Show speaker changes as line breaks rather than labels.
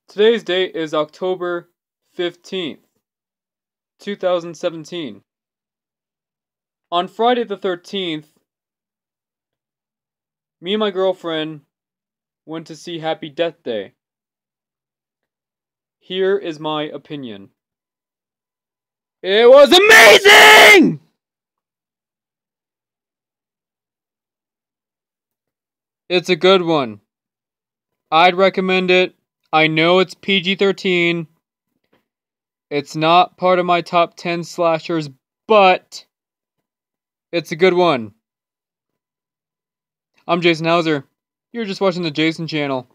Today's date is October 15th, 2017. On Friday the 13th, me and my girlfriend went to see Happy Death Day. Here is my opinion. It was amazing! It's a good one. I'd recommend it. I know it's PG-13. It's not part of my top 10 slashers, but it's a good one. I'm Jason Hauser. You're just watching the Jason Channel.